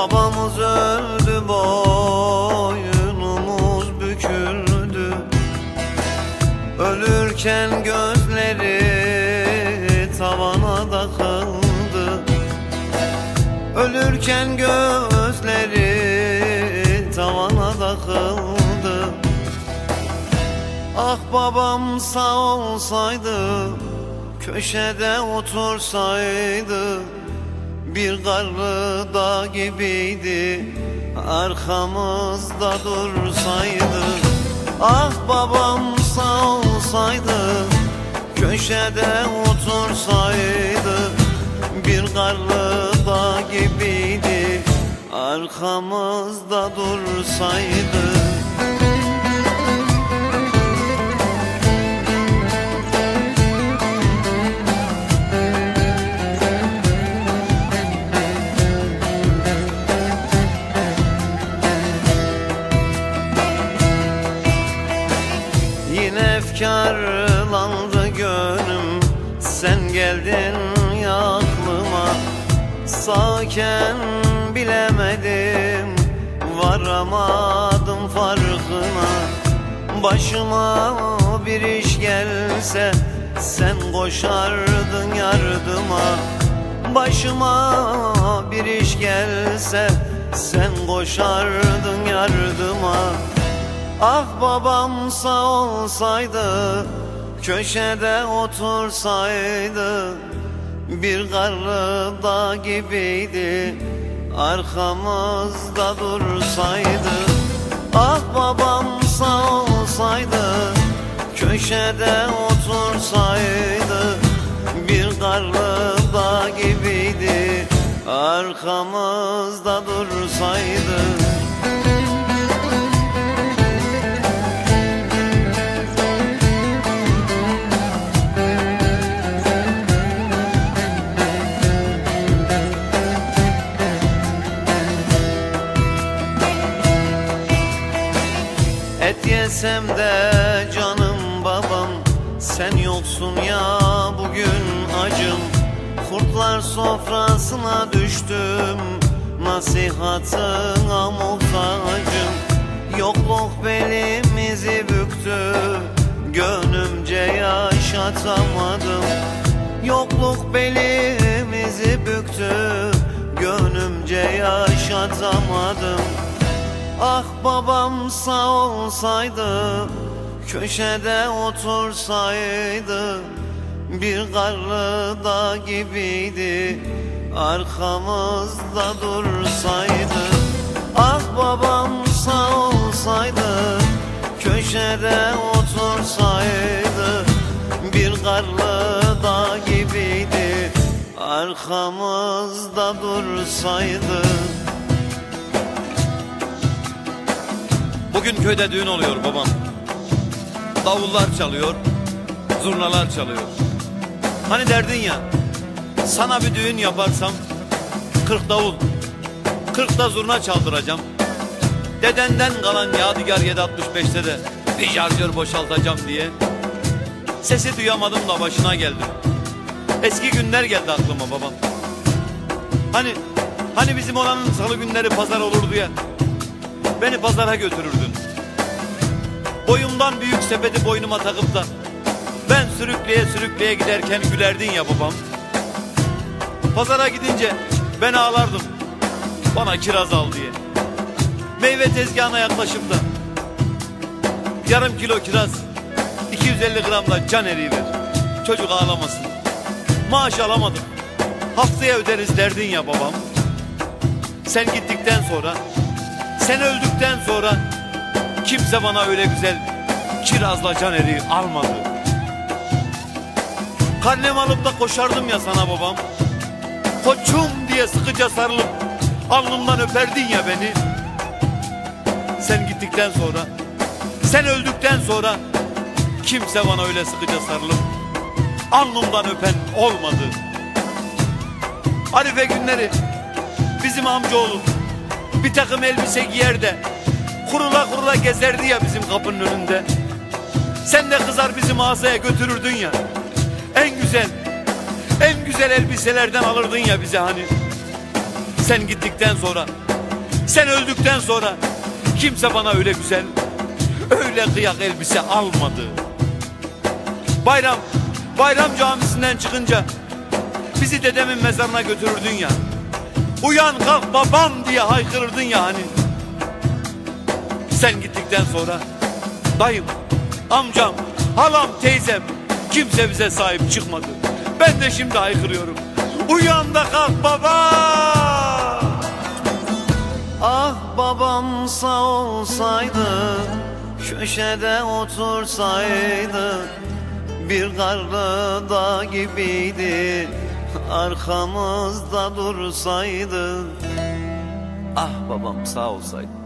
Babamız öldü, boynumuz büküldü. Ölürken gözleri tavana takıldı. Ölürken gözleri tavana takıldı. Ah babam sağ olsaydı, köşede otursaydı, bir karlı dağ gibiydi, arkamızda dursaydı. Ah babam sağ olsaydı, köşede otursaydı, bir karlı dağ gibiydi, arkamızda dursaydı. Yine efkarlandı gönlüm, sen geldin ya aklıma. Sağken bilemedim, varamadım farkına. Başıma bir iş gelse, sen koşardın yardıma. Başıma bir iş gelse, sen koşardın yardıma. Ah babam sağ olsaydı, köşede otursaydı, bir karlı dağ gibiydi, arkamızda dursaydı. Ah babam sağ olsaydı, köşede otursaydı, bir karlı dağ gibiydi, arkamızda dursaydı. Et yesem de canım babam, sen yoksun ya bugün acım. Kurtlar sofrasına düştüm, nasihatına muhtacım. Yokluk belimizi büktü, gönlümce yaşatamadım. Yokluk belimizi büktü, gönlümce yaşatamadım. Ah babam sağ olsaydı, köşede otursaydı, bir karlı dağ gibiydi, arkamızda dursaydı. Ah babam sağ olsaydı, köşede otursaydı, bir karlı dağ gibiydi, arkamızda dursaydı. Bugün köyde düğün oluyor babam. Davullar çalıyor, zurnalar çalıyor. Hani derdin ya, sana bir düğün yaparsam 40 davul, 40 da zurna çaldıracağım. Dedenden kalan yadigar 765'te de bir şarjör boşaltacağım diye. Sesi duyamadım da başına geldim. Eski günler geldi aklıma babam. Hani bizim olanın salı günleri pazar olurdu ya, beni pazara götürürdün. Boyumdan büyük sepeti boynuma takıp da ben sürükleye sürükleye giderken gülerdin ya babam. Pazara gidince ben ağlardım, bana kiraz al diye. Meyve tezgahına yaklaşıp da yarım kilo kiraz, 250 gram da can eriği ver, çocuk ağlamasın. Maaş alamadım, haftaya öderiz derdin ya babam. Sen gittikten sonra, sen öldükten sonra kimse bana öyle güzel kirazla can eriği almadı. Karnem alıp da koşardım ya sana babam. Koçum diye sıkıca sarılıp alnımdan öperdin ya beni. Sen gittikten sonra, sen öldükten sonra kimse bana öyle sıkıca sarılıp alnımdan öpen olmadı. Arife günleri bizim amcaoğlu bir takım elbise giyer de kurula kurula gezerdi ya bizim kapının önünde. Sen de kızar bizi mağazaya götürürdün ya. En güzel elbiselerden alırdın ya bize hani. Sen gittikten sonra Sen öldükten sonra kimse bana öyle güzel, öyle kıyak elbise almadı. Bayram camisinden çıkınca bizi dedemin mezarına götürürdün ya. Uyan kalk babam diye haykırırdın ya hani. Sen gittikten sonra dayım, amcam, halam, teyzem kimse bize sahip çıkmadı. Ben de şimdi haykırıyorum. Uyan da kalk baba. Ah babam sağ olsaydı, köşede otursaydı, bir karlı dağ gibiydi, arkamızda dursaydı. Ah babam sağ olsaydı.